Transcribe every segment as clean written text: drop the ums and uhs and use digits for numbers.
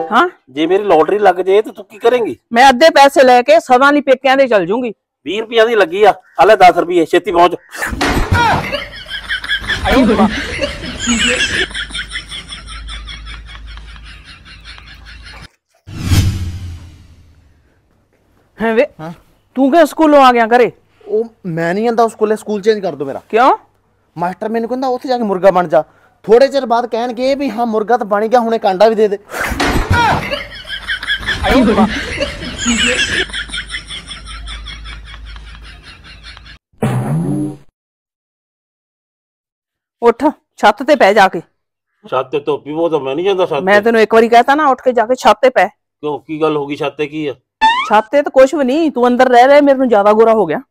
हाँ जे मेरी लॉटरी लग जाए तो तू की करेंगी? मैं अद्धे पैसे लेके सदा नहीं पेकियां दे चल जूंगी। 20 रुपया दी लगी आ, हाले 10 रुपये छेती पहुंच। है वे तू क्या स्कूलों आ गया करे? ਉਹ ਮੈਂ ਨਹੀਂ ਜਾਂਦਾ ਸਕੂਲੇ, ਸਕੂਲ ਚੇਂਜ ਕਰ ਦੋ ਮੇਰਾ। क्यों? ਮਾਸਟਰ ਮੈਨੂੰ ਕਹਿੰਦਾ ਉੱਥੇ ਜਾ ਕੇ ਮੁਰਗਾ ਬਣ ਜਾ। ਥੋੜੇ ਚਿਰ ਬਾਅਦ ਕਹਿਣਗੇ ਵੀ ਹਾਂ ਮੁਰਗਾ ਤਾਂ ਬਣ ਗਿਆ, ਹੁਣੇ ਕਾਂਡਾ ਵੀ ਦੇ ਦੇ। उठ छत ते पै जाके। छत ते धोपी वो तो मैं नहीं जाता छत। मैं तेन एक बार कहता ना उठ के जाके छत ते पै। क्यों की गल होगी? छत ते की है? छत ते तो कुछ भी नहीं, तू अंदर रह रहे मेरे को ज्यादा गोरा हो गया।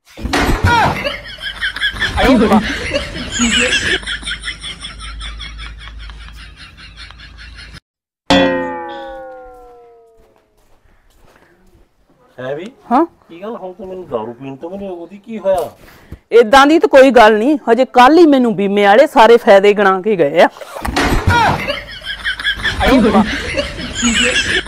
है भी? हाँ की गल हम तो मैंने दारू पीन तो नहीं होगी की होया? इदां दी तो कोई गल नहीं, हजे कल ही मैनू बीमे वाले सारे फायदे गिना के गए आ।